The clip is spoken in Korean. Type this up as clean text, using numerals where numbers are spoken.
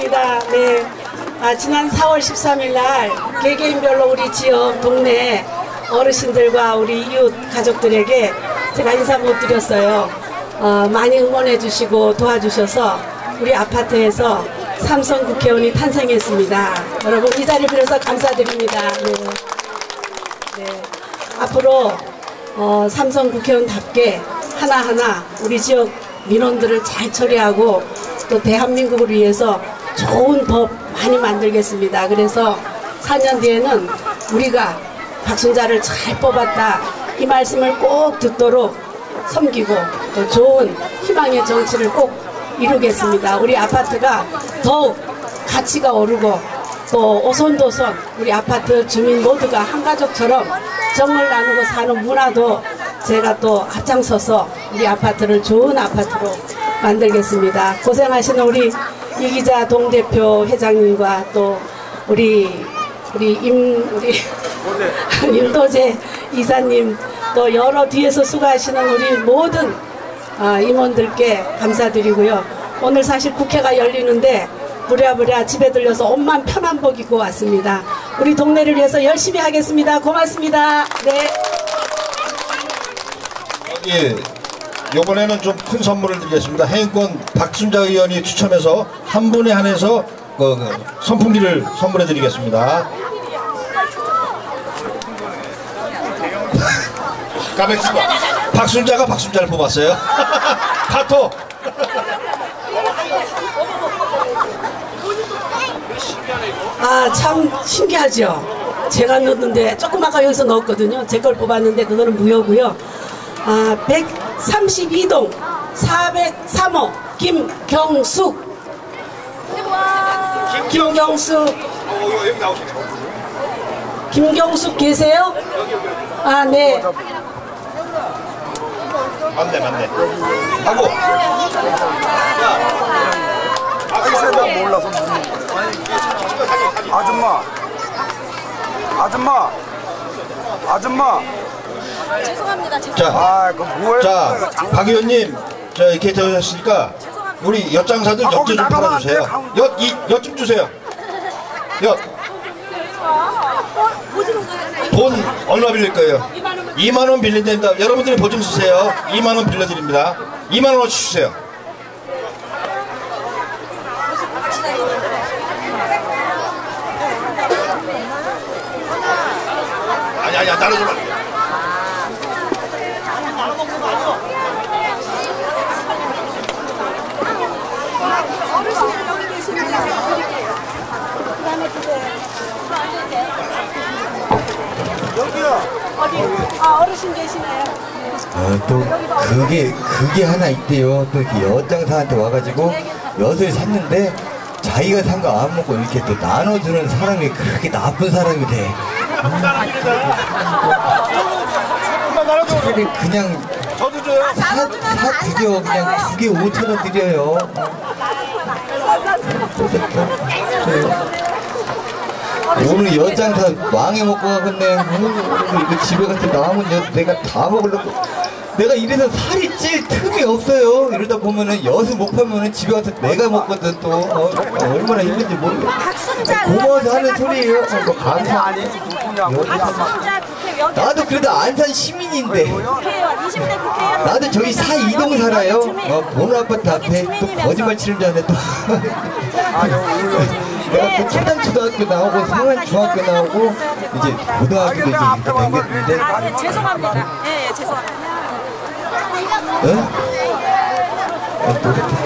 감사드립니다. 네. 지난 4월 13일 날 개개인별로 우리 지역 동네 어르신들과 우리 이웃 가족들에게 제가 인사 못 드렸어요. 많이 응원해 주시고 도와주셔서 우리 아파트에서 삼선 국회의원이 탄생했습니다. 여러분 이 자리를 빌어서 감사드립니다. 네. 네. 앞으로 삼선 국회의원답게 하나하나 우리 지역 민원들을 잘 처리하고 또 대한민국을 위해서 좋은 법 많이 만들겠습니다. 그래서 4년 뒤에는 우리가 박순자를 잘 뽑았다 이 말씀을 꼭 듣도록 섬기고 또 좋은 희망의 정치를 꼭 이루겠습니다. 우리 아파트가 더욱 가치가 오르고 또 오손도손 우리 아파트 주민 모두가 한 가족처럼 정을 나누고 사는 문화도 제가 또 앞장서서 우리 아파트를 좋은 아파트로 만들겠습니다. 고생하시는 우리 이기자 동대표 회장님과 또 우리 임도재 이사님 또 여러 뒤에서 수고하시는 우리 모든 임원들께 감사드리고요. 오늘 사실 국회가 열리는데 부랴부랴 집에 들려서 옷만 편한 복 입고 왔습니다. 우리 동네를 위해서 열심히 하겠습니다. 고맙습니다. 네. 예, 이번에는 좀 큰 선물을 드리겠습니다. 행인권 박순자 의원이 추첨해서 한 분에 한해서 선풍기를 선물해 드리겠습니다. 가백수가 박순자가 박순자를 뽑았어요. 파토. 참 신기하죠. 제가 넣었는데 조금 아까 여기서 넣었거든요. 제 걸 뽑았는데 그거는 무효고요. 132동 403호 김경숙. 김경숙 계세요? 네. 맞네. 하고. 나 몰라서 아줌마. 죄송합니다. 자, 박 의원님, 이렇게 되셨으니까 우리 엿장사들 엿 좀 팔아주세요. 엿 좀 주세요. 엿. 돈 얼마 빌릴 거예요? 2만 원 빌린답니다. 여러분들이 보증 주세요. 2만 원 빌려드립니다. 2만 원어치 주세요. 아니야, 나눠 좀. 어르신 여기 계시면 드릴게요. 그 다음에 주세요. 여기요. 어디? 어르신 계시네요. 또 그게 하나 있대요. 또 이렇게 엿장사한테 와가지고 엿을 샀는데 자기가 산 거 안 먹고 이렇게 또 나눠주는 사람이 그렇게 나쁜 사람이 돼. 그냥 저도 줘요. 사 드려. 그냥 2개 5,000원 드려요. 오늘 엿장사 망해 먹고 가겠네. 이거 집에 가서 남은 엿 내가 다 먹으려고. 내가 이래서 살이 찔 틈이 없어요. 이러다 보면은 엿을 못 팔면은 집에 가서 내가 먹거든 또. 얼마나 힘든지 모르겠어. 고마워서 하는 소리예요. 감사. 나도 그래도 안산 시민인데. 나도 저기 사이동 살아요. 보노 아파트 앞에 또 거짓말 치는 줄 아네 또. 내가 또 초등초등학교 나오고 성안중학교 나오고 이제 고등학교도 이제 이렇게 댕겼는데. 죄송합니다. 예, 죄송합니다. 응?